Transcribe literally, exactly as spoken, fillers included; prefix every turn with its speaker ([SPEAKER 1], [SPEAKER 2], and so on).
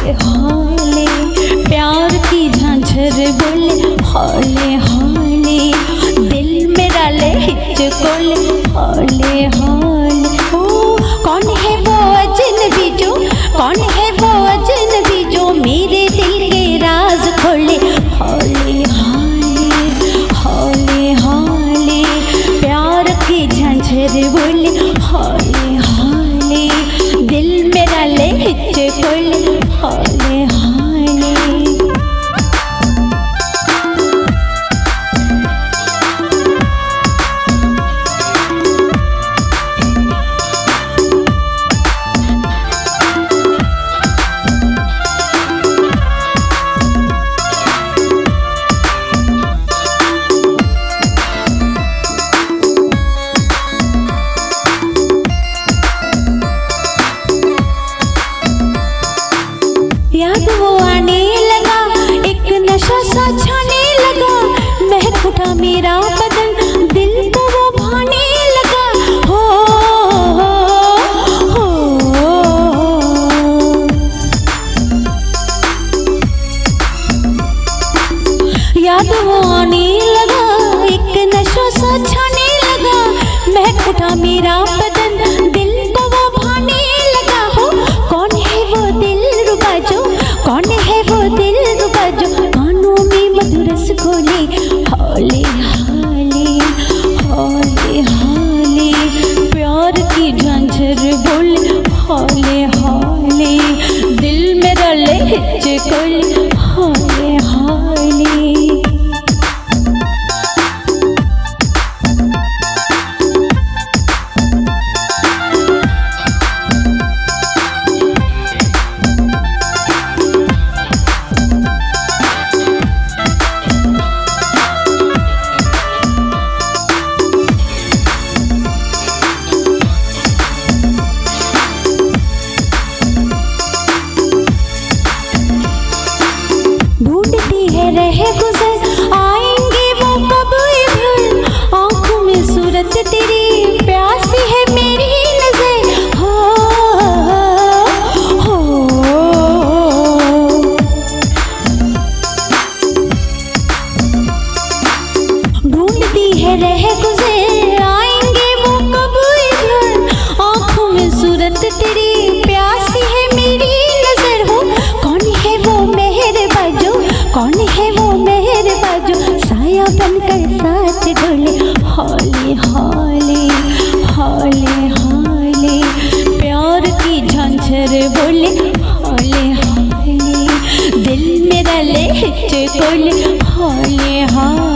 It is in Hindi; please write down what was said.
[SPEAKER 1] हाले प्यार की झांझर बोले हाले हाले दिल मेरा ले हिचकोले हाले हाले। ओ कौन है वो अजनबी जो कौन है वो अजनबी जो मेरे दिल के राज खोले हाले हाले हाले हाले प्यार की झांझर बोले हाले हाले दिल मेरा ले हिचकोले हाले हाले। याद वो आने लगा एक नशा सा छाने लगा महक उठा मेरा बदन दिल को वो भाने लगा हो, हो, हो, हो। याद वो आने लगा एक नशा सा छाने लगा महक उठा मेरा बदन दिल को वो भाने लगा हो। कौन है वो दिल रुबा जो कौन है वो दिल रुबा जो कानों में मधुरस खोले हाले हाले हाले हाले प्यार की झांझर बोले हाले हाले दिल मेरा ले हिचकोले हाले हाले। रहे गुजर आएंगे वो कब इधर आँखों में सूरत तेरी प्यासी है मेरी नजर हो, हो, हो। ढूंढती है रहे गुजर आएंगे वो कब इधर आँखों में सूरत तेरी प्यासी है मेरी नजर हो। कौन है वो मेहरबा जो कौन है वो मेहरबा जो साया बनकर साथ डोले हाले हाले हाले हाले प्यार की झांझर बोले हाले हाले दिल मेरा ले हिचकोले हाले हाले।